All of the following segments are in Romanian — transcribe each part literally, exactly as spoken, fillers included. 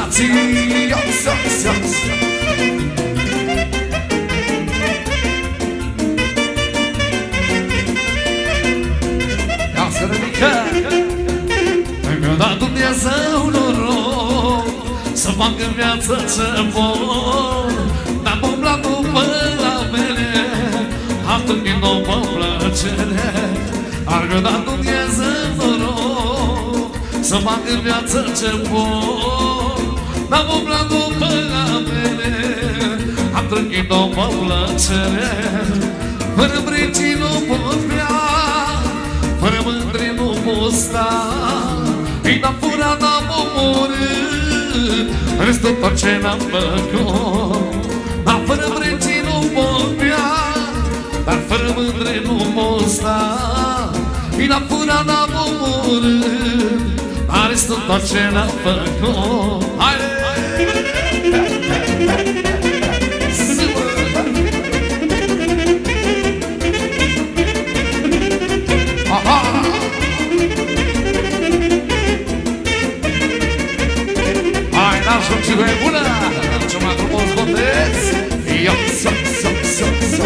combinații. Ios, ios, ios. Ia să ridică. Mi-a dat Dumnezeu noroc să fac în viață ce vor. Dar m-am umblat după la mele, am târnit după plăcere. Ar mi-a dat Dumnezeu noroc să fac în viață ce vor. Dar m-am umblat după la mele, am târnit după plăcere. Fără bricii nu pot bea, fără mândri nu pot sta. Ei n-am furat, n-am omorât, restul tot ce n-am făcut. Dar fără bricii nu pot bea, dar fără mândri nu pot sta. Ei n-am furat, n-am omorât, dar restul tot ce n-am făcut. Haide! Nașul și voi bună, cel mai frumos botez. Ia, să, să, să, să.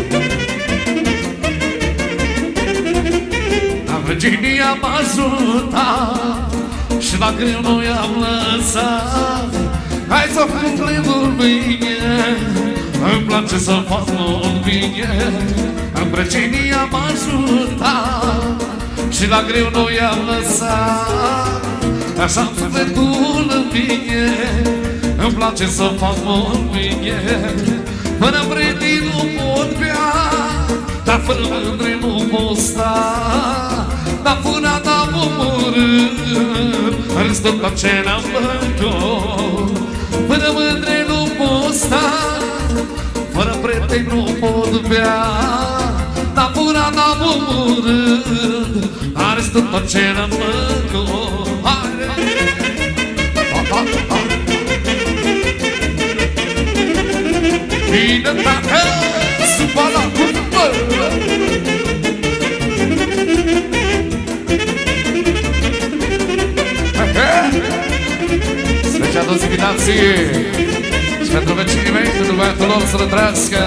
Dar Virginia m-a ajutat și la greu nu i-am lăsat. Hai să fac plinul bine, îmi place să fac mult bine. Virginia m-a ajutat și la greu nu i-am lăsat. Așa-mi sufletul în mine, îmi place să fac mult bine. Fără prieteni nu pot bea, dar fără mândri nu pot sta. Dar furat am omorât, restul tot ce n-am făcut. Fără mândri nu pot sta, fără prieteni nu pot bea. Dar furat am omorât, restul tot ce n-am făcut. Bine, tată, supa la curvă. Special toți invitații și pentru vecinii mei, pentru băiatul lor să rătrească.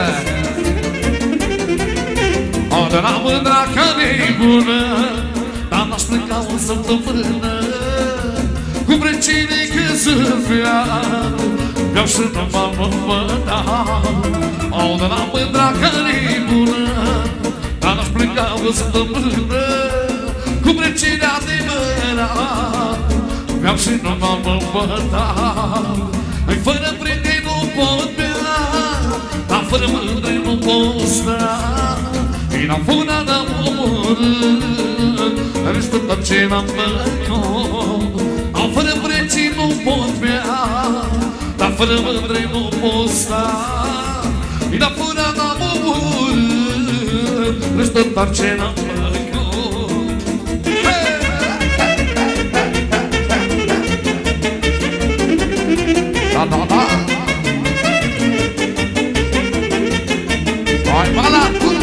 O, de la mândra că ne-i bună, dar n-aș pleca o săptămână cu vrecinii că sunt viat. Vreau și nu m-am învățat. O, de la mândra că-i bună, dar n-aș pleca o săptămână cu vrecinii adevărat. Vreau și nu m-am învățat. Ai fără prieteni nu pot bea, dar fără mândri nu pot sta. Ei n-am furat, n-am omorât, restul tot ce n-am făcut. Au fără preții nu pot bea, dar fără mândri nu pot sta. Ei n-am furat, n-am omorât, restul tot ce n-am făcut. Da, da, da. Hai, bala, cură!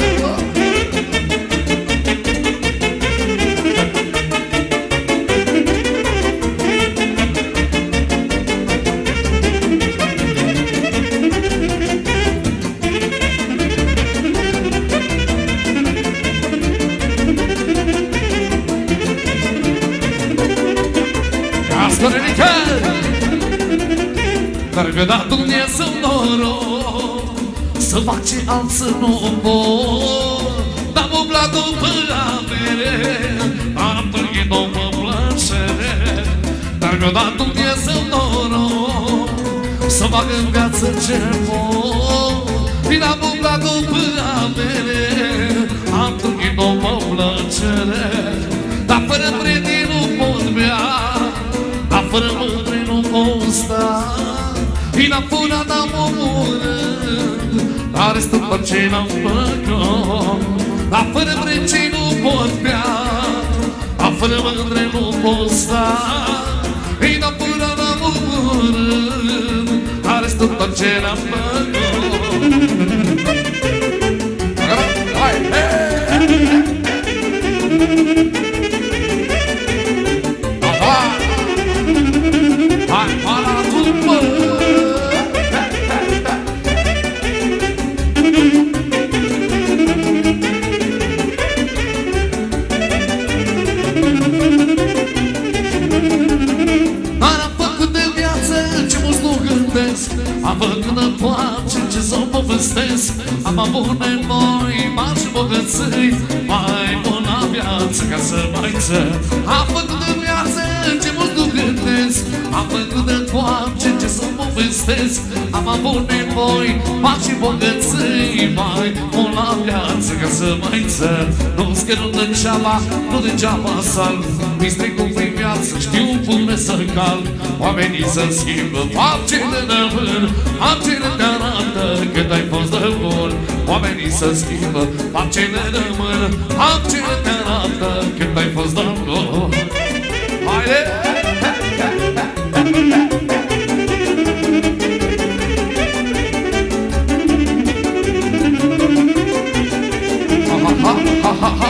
Dar mi-a dat Dumnezeu noroc să fac ce alții nu pot. Dar m-am umblat după avere, am târghit după plăcere. Dar mi-a dat Dumnezeu noroc să fac în viață ce pot. Bine am umblat după avere, am târghit după plăcere. Dar fără prieteni nu pot bea, dar fără mândri nu pot sta. Ei n-am furat, n-am omorât, dar restul tot ce n-am făcut. Dar fără preții nu pot bea, dar fără mândri nu pot sta. Ei n-am furat, n-am omorât, dar restul tot ce n-am făcut. Hai, hai, hai, hai. de toace ce să o povestesc. Am avut nevoi mari și bogății, mai bună viață ca să mai țăr. Am făcut de viață ce mult nu gândesc, am făcut de toace ce să o povestesc. Am avut nevoi mari și bogății, mai bună viață ca să mai țăr. Nu-ți cărut degeaba, nu degeaba salv, mi stricul prin viață, știu pune să calm. Oamenii să schimbă faptele de mân, faptele te arată cât ai fost de bun. Oamenii să schimbă faptele de mân, faptele te arată cât ai fost de bun. Haide! Ha ha ha ha ha.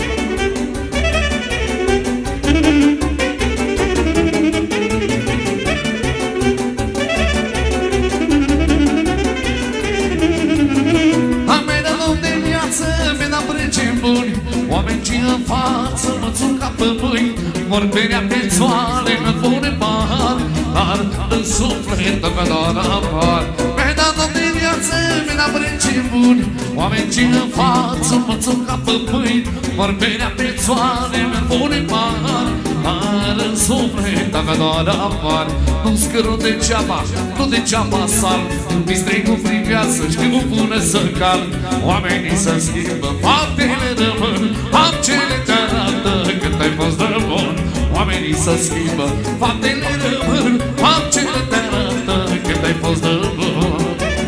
Oameni ce în față mă țin ca pe mâini, mor perea pe țoale, mă pune pahar, dar în suflet că doar apar. Mi-ai dat de viață, mi-ai dat prece buni. Oameni ce în față mă țin ca pe mâini, mor perea pe țoale, mă pune pahar, dar în suflet că doar apar. Nu-mi scărut degeaba, nu degeaba salv, mi strigul prin viață, știu pune să calm. Oamenii să schimbă faptele de mân, faptele te arată cât ai fost de bun. Oamenii să schimbă faptele de mân, faptele te arată cât ai fost de bun.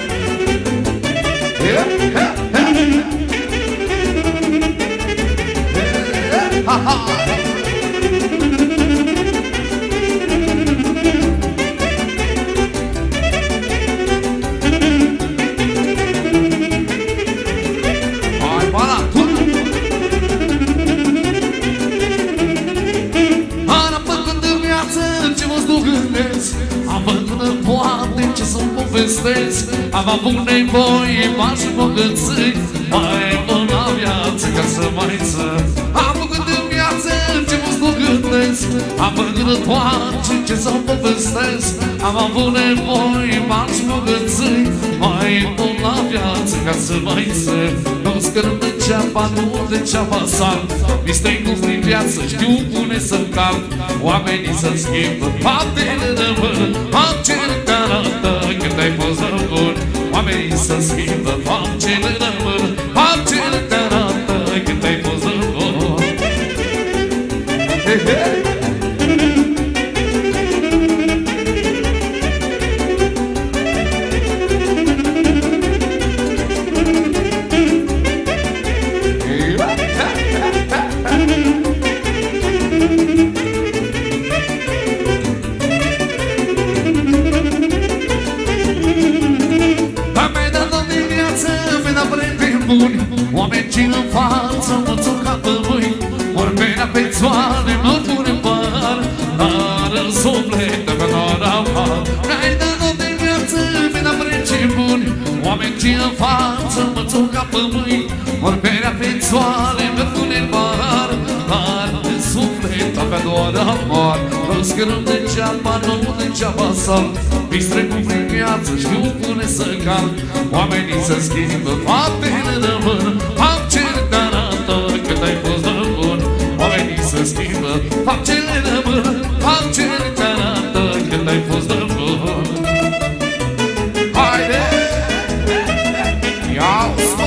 Ha ha! Am văzut în poate ce să-mi povestesc. Am avut nevoi mari și bogății, mai bună viață ca să mai țăr. Am făcut în viață ce mult nu gândesc, am văzut în toate ce să-mi povestesc. Am avut nevoi mari și bogății, mai bună viață ca să mai țăr. Nu-mi scărâm degeaba, nu degeaba salv, mi strigul prin viață, știu pune să-mi calm. Oamenii să schimbă faptele de mână, faptele te arată cât ai fost de bun. Oamenii să schimbă faptele de mână, faptele te arată cât ai fost de bun. Hey, hey. Oameni ce în față mă țin ca pe mâini, ori penea pe țoale mă pune în par, dar în suflet că doar apar. Mi-ai dat de viață, mi-ai dat prece buni. Oameni ce în față mă țin ca pe mâini, ori penea pe țoale mă pune în par, dar în suflet că doar apar. Nu scărâm degeaba, nu degeaba salv, mi strecul prin viață, știu pune să calm. Oamenii să schimbă faptele de mână, faptele te arată cât ai fost de bun. Oamenii să schimbă faptele de mână, faptele te arată cât ai fost de bun. Haide! Ia-o-ți-mă!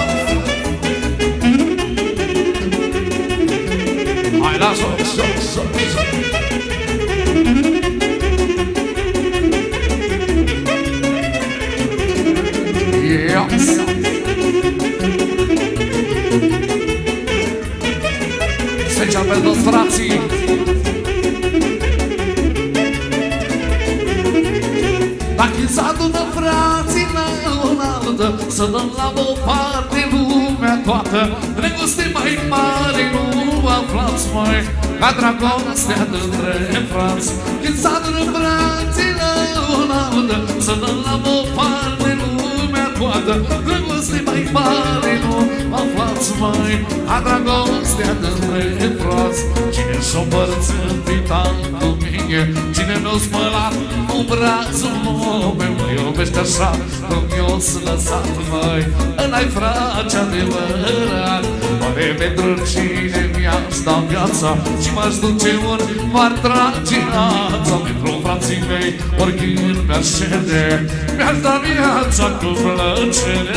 Hai, lasă-o! Special pe toți frații. Dacă s-a adună frații la oaltă, să dăm la o parte lumea toată. Dragoste mai mare nu aflați mai, ca dragostea dintre frați. Când s-a adună frații la oaltă, să dăm la o parte lumea toată. Dragoste mai mare nu aflați mai, ca dragostea dintre frați. Cine s-o împărțit vital cu mine, cine n-o spălat nu brațul meu, mă iubești așa cum eu sunt lăsat, măi. Ăla-i frate adevărat, oare pentru cine mi-aș da viața și m-aș duce ori m-ar trage ața. Pentru frații mei, oricând mi-aș cede, mi-aș da viața cu plăcere.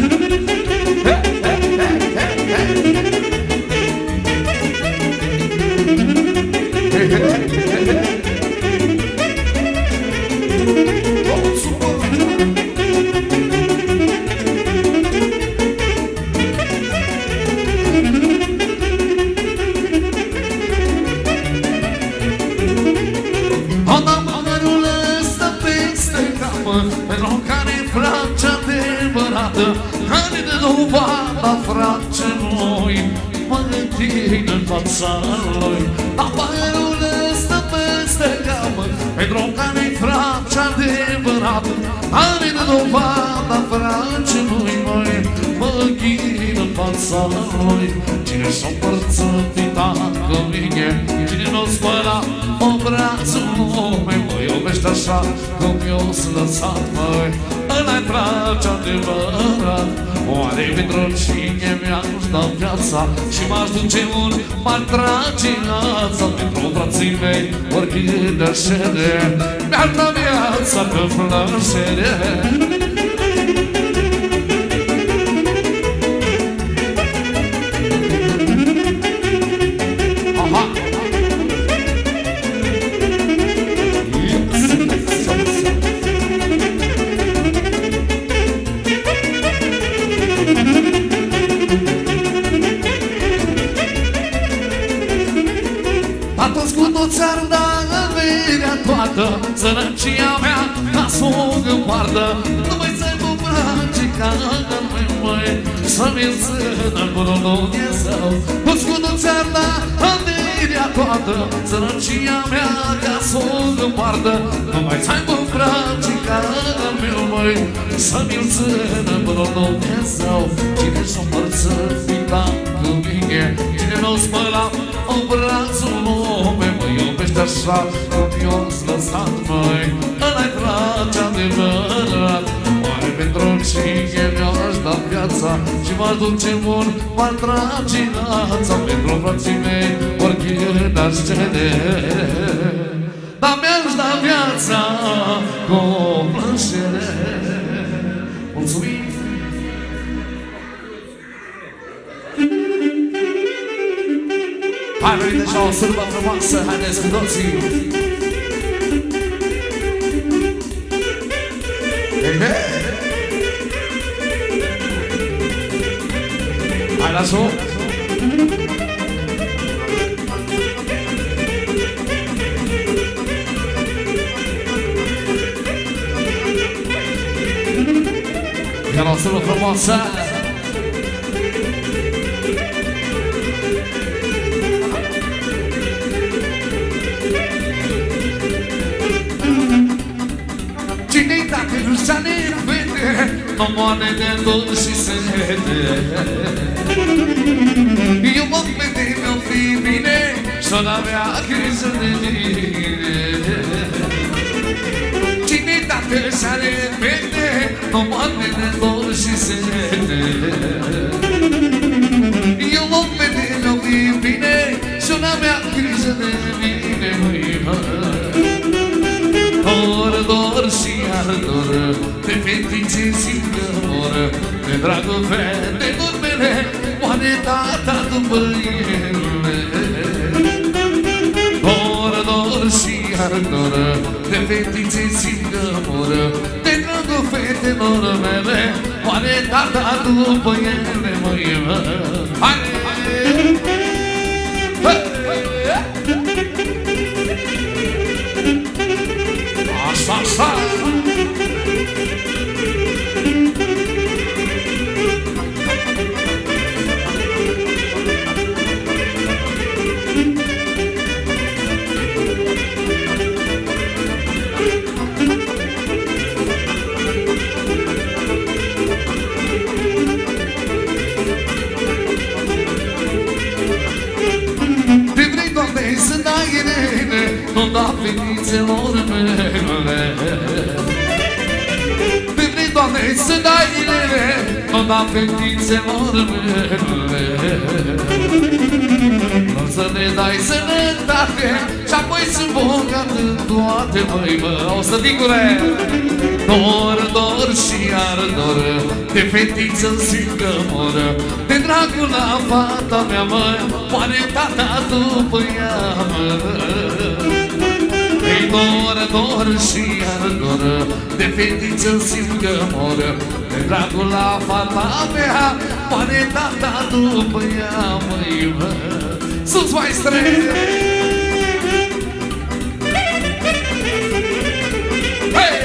Care de dovada, frate, noi mă întind în fața lui. Dar părul ăsta peste capă, pentru care-i frate adevărat. Care de dovada, frate, noi mă întind în fața lui. Cine s-o împărțit cu mine, cine n-o spăla brațul meu, mă iubește așa cum eu sunt lăsat, măi. Ăla-i frate adevărat, oare pentru cine mi-aș da viața și m-aș duce unde m-ar trage ața. Pentru frații mei, oricând aș cede, mi-ar da viața pe plăcere. Sărăcia mea ca să o împartă, nu mai să-i bubrace ca măi, măi, să-mi înțână până Dumnezeu. Cuscutul ți-ar da averea toată, sărăcia mea ca să o împartă, nu mai să-i bubrace ca măi, să-mi înțână până Dumnezeu. Cine s-o împărțăvita cu mine, cine n-o spăla în brațul meu, mă iubește așa cum eu sunt lăsat, măi. Ăla-i frate adevărat, oare pentru cine mi-aș da viața și m-aș duce bun, m-ar trage ața. Pentru frații mei, oricând aș cede, dar mi-aș da viața cu plăcere. Mulțumim! Hai, venit deja o sârbă frumoasă, haideți cu toții! Hai, lasă-o! Iar o sârbă frumoasă! Cine-i dacă nu s-a ne vede, nu moare de dor și sete. Eu mă vede, mi-o fi bine, și-o n-avea grijă de mine. Cine-i dacă s-a ne vede, nu moare de dor și sete. Eu mă vede, mi-o fi bine, și-o n-avea grijă de mine. Dor, dor și iar dor, de fetițe zi-mi mor, de dragul fete numele, moare tata după ele. Dor, dor și iar dor, de fetițe zi-mi mor, de dragul fete numele, moare tata după ele, măi, mă. Hai! Așa, așa! Nu da fetițelor mele, să dai lele, mă da fetițelor mele. O să ne dai sănătate și apoi sunt bogat în toate, măi, mă. O să dicule! Dor, dor și iar dor, de fetiță-mi simt că mor, de dragul la fata mea, mă, moare tata după ea, mă. Ei, dor, dor și iar dor, de fetiță-mi simt că mor, de dragul la fata mea, moare tata după ea, măi, mă. Sus, maestre! Hey!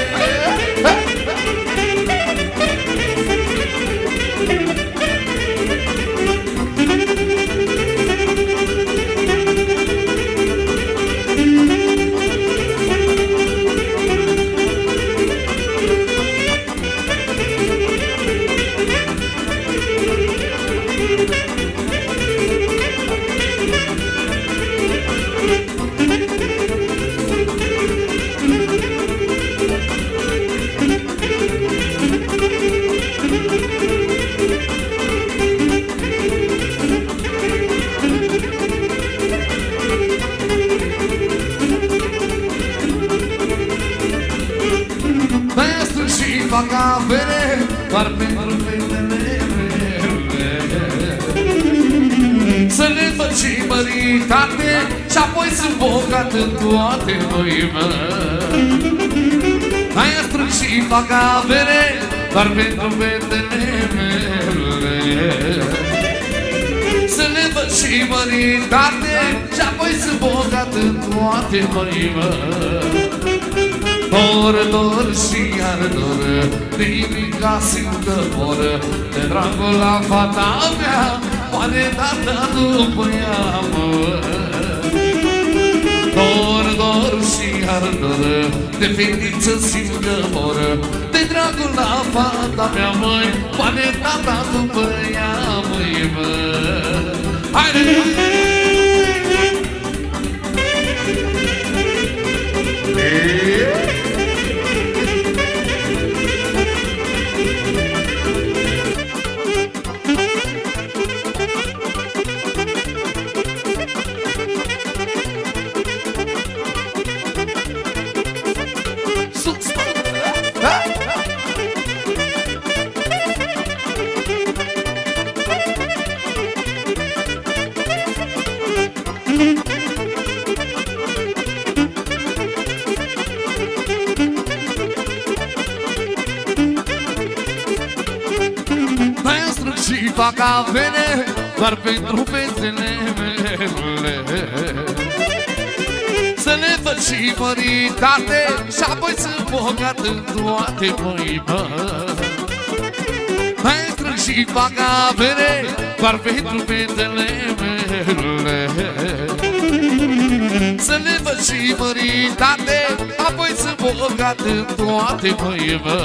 Fac avere doar pentru fetele mele, să le văd și măritate și apoi sunt bogat în toate, măi, mă. Aia strâng și fac avere doar pentru fetele mele, să le văd și măritate și apoi sunt bogat în toate, măi, mă. Dor, dor și iar dor, de nimica simt că mor, de dragul la fata mea, moare tata după ea, mă. Dor, dor și iar dor, de fetiță simt că mor, de dragul la fata mea, măi, moare tata după ea, măi, mă. Haide! Fac avere doar pentru fetele mele, să le văd și măritate și apoi sunt bogat în toate, măi, mă. Mai strâng și fac avere doar pentru fetele mele, să le văd și măritate, apoi sunt bogat în toate, măi, mă.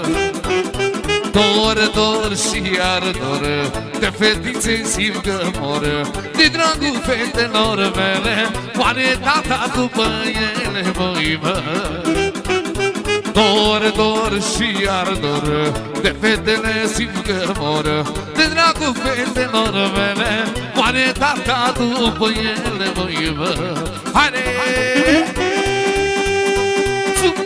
Dor, dor și iar dor, de fetițe simt că mor, de dragul fetelor mele, moare tata după ele, măi, mă. Dor, dor și iar dor, de fetele simt că mor, de dragul fetelor mele, moare tata după ele, măi, mă. Haide! Supă!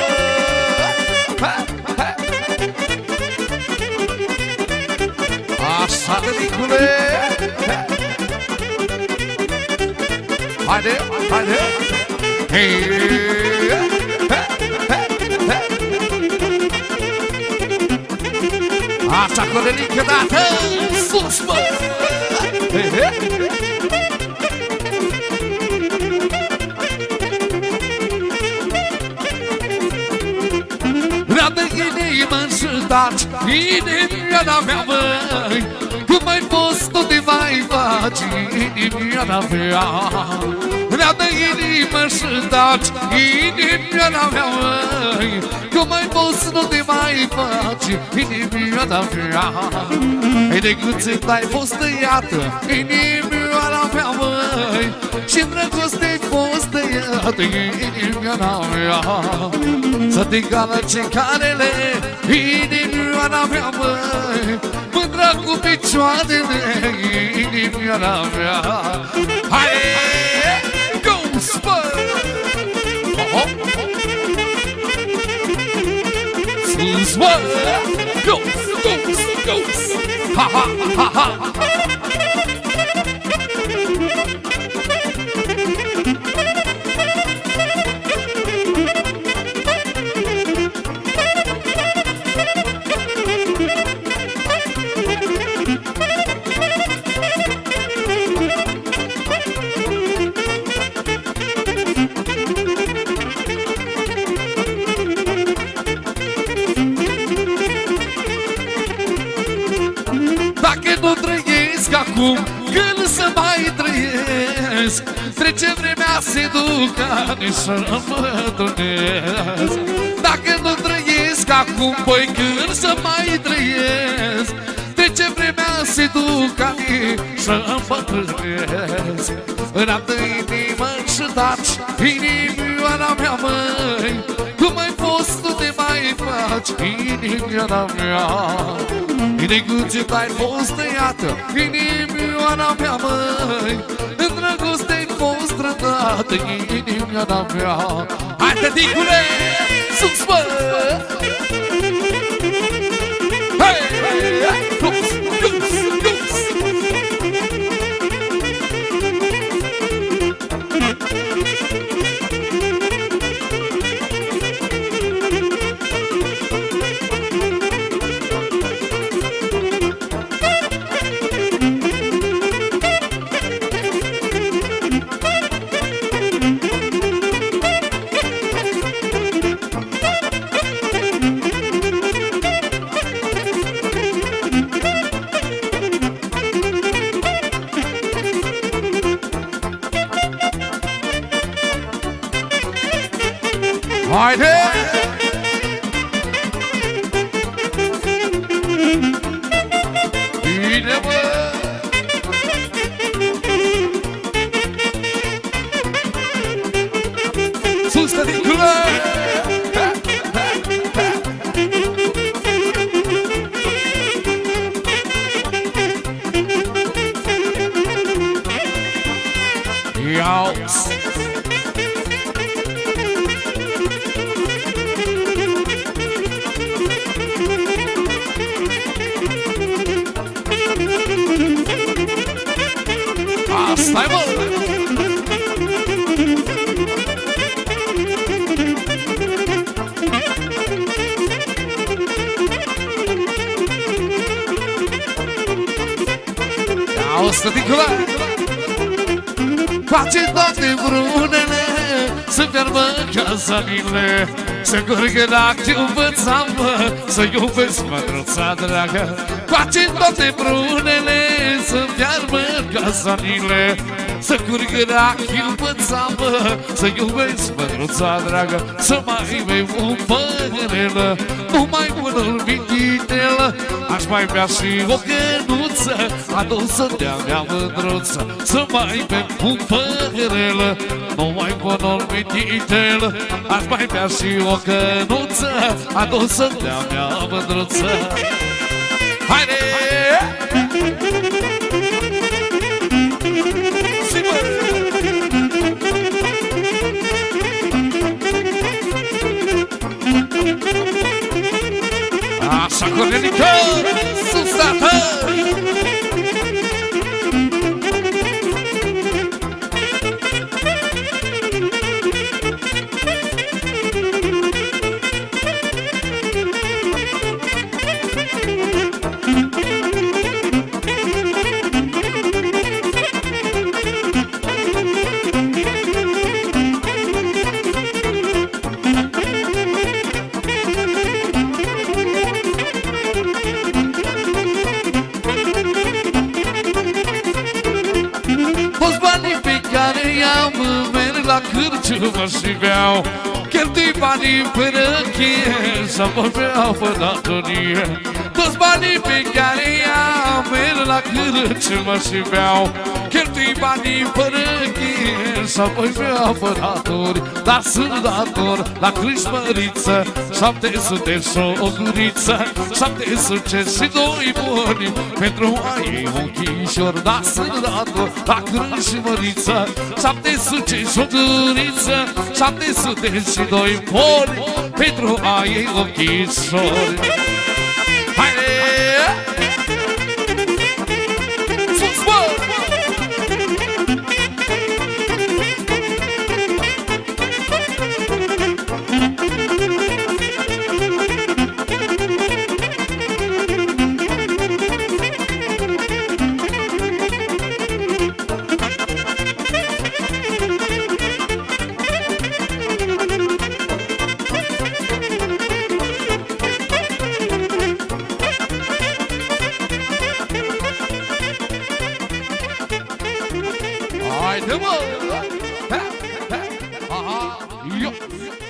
Așa, tăticule! Haide, haide! Hei! Așa, Corelică, dată! Sus, mă! Vreau-te inimă-și daci, inimioara mea, măi, cum ai fost, nu te mai faci, inimioara mea. Vreau-te inimă-și daci, inimioara mea, măi, cum ai fost, nu te mai faci, inimioara mea. Ei, de când ți ai fost tăiată, inimioara mea, măi, și-n drăgoste-i fost tăiată, inimioara mea. Să te cală ce carele, inimioara mea, măi, mândră cu picioarele, inimioara mea. Hai, Ghost, bă! Sus, bă! Ghost, Ghost, Ghost! Ha, ha, ha, ha! Acum când să mai trăiesc, trece vremea, se duc ani și mă trăiesc. Dacă nu trăiesc acum, păi când să mai trăiesc, trece vremea, se duc ani și mă trăiesc. În-am de inimă și taci, inimioara mea, măi, cum ai fost, tu te mai faci, inimioara mea. Inimiguțit ai fost tăiată, inimioara mea, măi, în dragoste ai fost trădată, inimioara mea. Hai, tăticule, sus, bă! Hei, hei, dus, dus, dus! Haide! Bine, bă! Sus, tăticule! Iau-ți! Stai, bă! Ia-o, stăticula! Face toate brunele să fiarbă casanile, să curgă dacă învățam, bă, să iubesc mădruța dragă. Face toate brunele să fiarbă casanile, să curgă dacă învățam, bă, să iubesc mădruța dragă. Să mai bei un păhărel, nu mai bună-l michitel, aș mai bea și o cănuță adusă de-a mea mândruță. Să mai bem un păhărel, nu mai bună-l michitel, aș mai bea și o cănuță adusă de-a mea mândruță. Haide! Așa, Cornelică, sus, tată! La cârciumă și beau, cheltui banii până cheie, să mă beau pe datorie. Toți banii pe care i-am, merg la la cârciumă și beau. Cheltui banii fără ghir și apoi pe apăraturi, dar sunt dator la crâșmăriță, șapte sute și o guriță, șapte sute și doi buni pentru a ei ochișor, dar sunt dator la crâșmăriță, șapte sute și o guriță, șapte sute și doi buni pentru a ei ochișor. Haide! Sus, bă! Haide, mă! Ha, ha, aha, eu!